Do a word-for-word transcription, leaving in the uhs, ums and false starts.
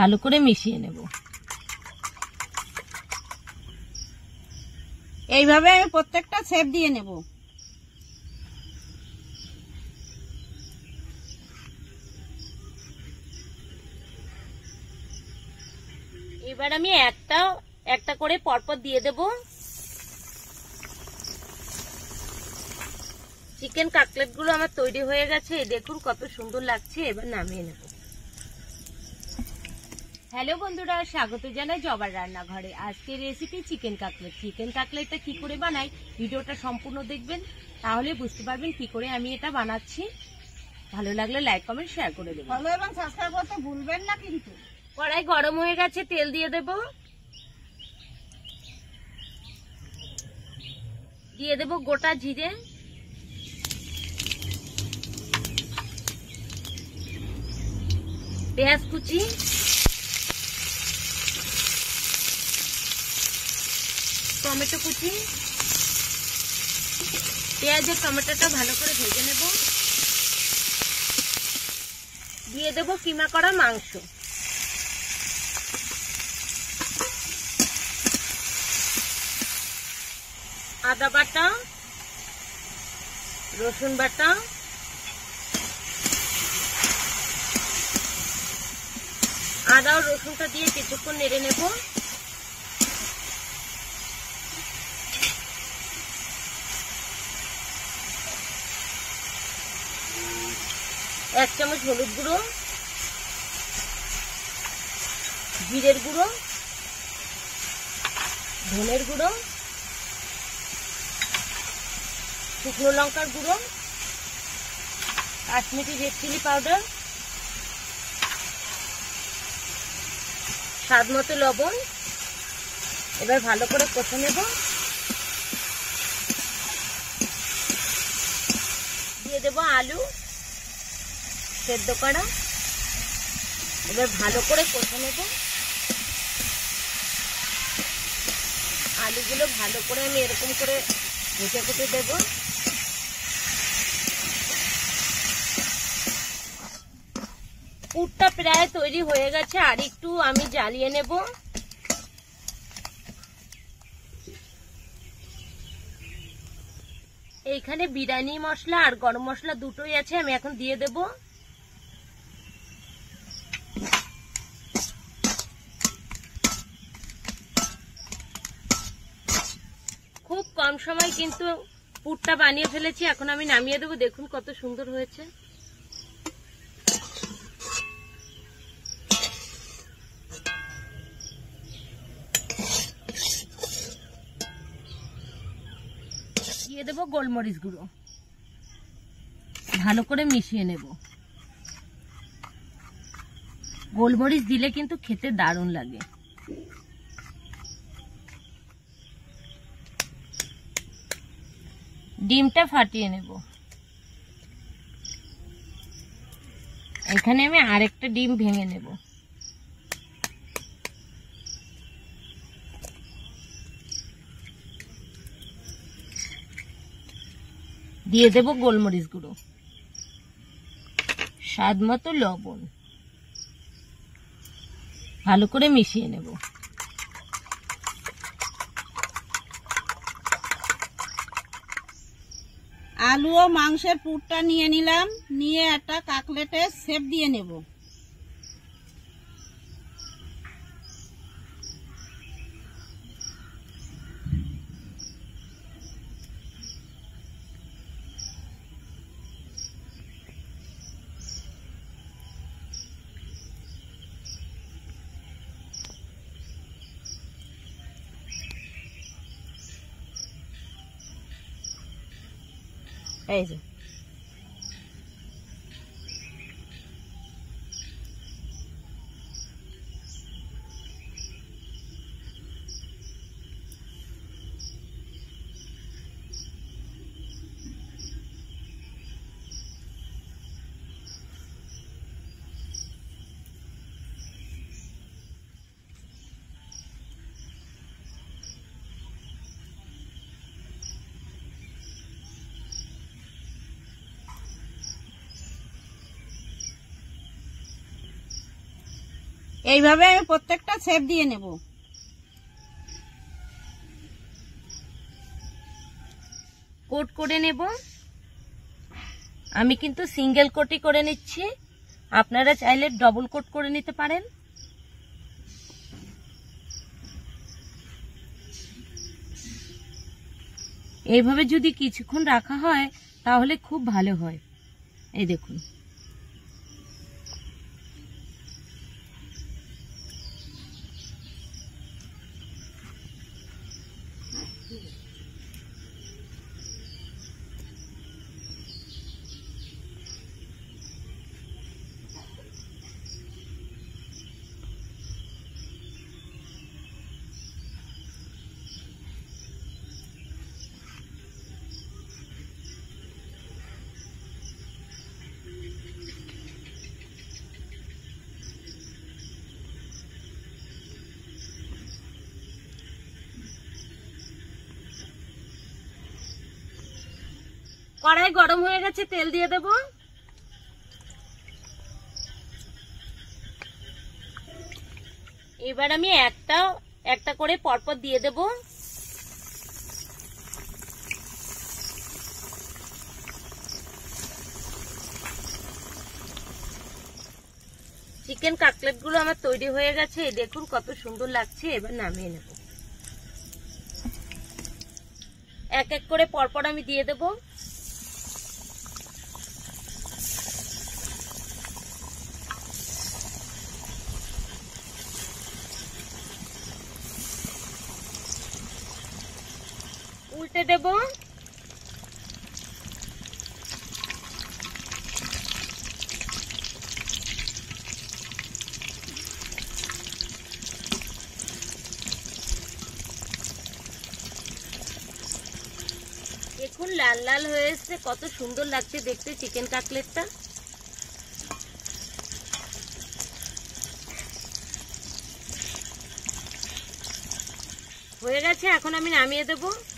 ভালো করে মিশিয়ে নেব। এইভাবে আমি প্রত্যেকটা শেপ দিয়ে নেব। এবার আমি একটা একটা করে পরপর দিয়ে দেব। চিকেন কাটলেট গুলো আমার তৈরি হয়ে গেছে, দেখুন কত সুন্দর লাগছে। এবার নামিয়ে নেব। হ্যালো বন্ধুরা, স্বাগত জানাই জবার রান্নাঘরে। আজকের রেসিপি চিকেন কাটলেট। চিকেন কাটলেটটা কি করে বানাই ভিডিওটা সম্পূর্ণ দেখবেন, তাহলে বুঝতে পারবেন কি করে আমি এটা বানাচ্ছি। ভালো লাগলে লাইক কমেন্ট শেয়ার করে দেবেন, ফলো এবং সাবস্ক্রাইব করতে ভুলবেন না কিন্তু। কড়াই গরম হয়ে গেছে, তেল দিয়ে দেব। দিয়ে দেব গোটা জিরে, পেঁয়াজ কুচি, টমেটো কুচি। পেঁয়াজের টমেটোটা ভালো করে ভেজে নেব। দিয়ে দেব কিমা করা মাংস, আদা বাটা, রসুন বাটা, আদা ও রসুনটা দিয়ে কিছুক্ষণ নেড়ে নেব। এক চামচ হলুদ গুঁড়ো, জিরের গুঁড়ো, ধনের গুঁড়ো, শুকনো লঙ্কার গুঁড়ো, কাশ্মীরি রেড চিলি পাউডার, স্বাদ মতো লবণ। এবার ভালো করে কষে নেব। দিয়ে দেব আলু সেদ্ধ করা। এবার ভালো করে কষে নেব। আলুগুলো ভালো করে আমি এরকম করে ভেজে ভেজে দেব। পুরটা প্রায় তৈরি হয়ে গেছে, আর একটু আমি জ্বালিয়ে নেব। এইখানে বিরিয়ানি মশলা আর গরম মশলা দুটোই আছে, আমি এখন দিয়ে দেব। খুব কম সময় কিন্তু পুরটা বানিয়ে ফেলেছি। এখন আমি নামিয়ে দেবো। দেখুন কত সুন্দর হয়েছে। দিয়ে দেবো গোলমরিচ গুঁড়ো, ভালো করে মিশিয়ে নেব। গোলমরিচ দিলে কিন্তু খেতে দারুণ লাগে। ডিমটা ফাটিয়ে নেব। এখানে আমি আরেকটা ডিম ভেঙে নেব। দিয়ে দেব গোলমরিচ গুঁড়ো, স্বাদ মতো লবণ, ভালো করে মিশিয়ে নেব। আলু ও মাংসের পুরটা নিয়ে নিলাম, নিয়ে একটা কাটলেটের শেপ দিয়ে নেব। এই যে এইভাবে আমি প্রত্যেকটা শেপ দিয়ে নেব। কোট করে নেব। আমি কিন্তু সিঙ্গেল কোটই করে নিচ্ছি, আপনারা চাইলে ডবল কোট করে নিতে পারেন। এইভাবে যদি কিছুক্ষণ রাখা হয় তাহলে খুব ভালো হয়। এই দেখুন, কড়াই গরম হয়ে গেছে, তেল দিয়ে দেব। এবার আমি একটা একটা করে পরপর দিয়ে দেব। চিকেন কাটলেট গুলো আমার তৈরি হয়ে গেছে, দেখুন কত সুন্দর লাগছে। এবার নামিয়ে নেব। এক এক করে পরপর আমি দিয়ে দেব। উল্টে দেব। দেখুন লাল লাল হয়ে এসেছে, কত সুন্দর লাগছে দেখতে চিকেন কাটলেটটা। হয়ে গেছে, এখন আমি নামিয়ে দেব।